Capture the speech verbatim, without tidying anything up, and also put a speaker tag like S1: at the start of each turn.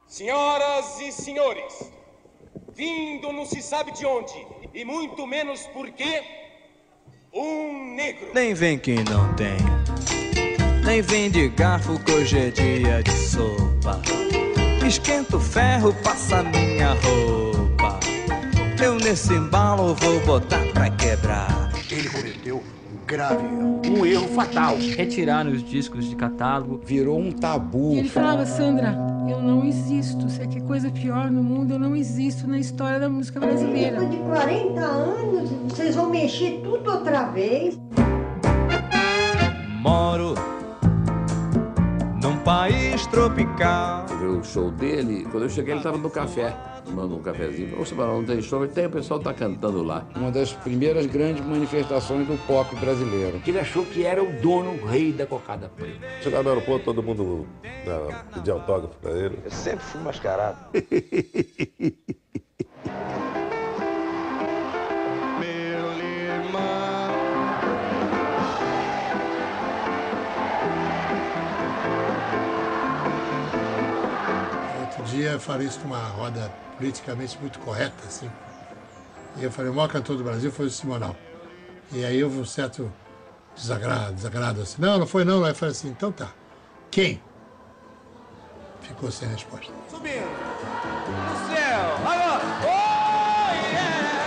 S1: Senhoras e senhores, vindo não se sabe de onde, e muito menos por quê, um negro.
S2: Nem vem que não tem, nem vem de garfo que hoje é dia de sopa. Esquenta o ferro, passa minha roupa. Eu nesse embalo vou botar pra quebrar.
S3: Ele cometeu um grave erro, um erro fatal.
S4: Retiraram os discos de catálogo.
S3: Virou um tabu.
S5: E ele falava, Sandra, eu não existo. Se é que coisa pior no mundo, eu não existo na história da música brasileira.
S6: Depois de quarenta anos, vocês vão mexer tudo outra vez.
S2: Moro num país tropical.
S7: Eu vi o show dele, quando eu cheguei ele estava no café, tomando um cafezinho. Ô, Sabarão, não tem show? Ele tem, o pessoal tá cantando lá.
S3: Uma das primeiras grandes manifestações do pop brasileiro.
S8: Ele achou que era o dono, o rei da cocada preta.
S9: Chegar no aeroporto, todo mundo né, pedir autógrafo pra ele.
S8: Eu sempre fui mascarado.
S10: Eu falei isso numa roda politicamente muito correta, assim. E eu falei, o maior cantor do Brasil foi o Simonal. E aí houve um certo desagrado, desagrado assim. Não, não foi não. Aí eu falei assim, então tá. Quem? Ficou sem resposta.
S2: Subindo no céu, agora, oh yeah!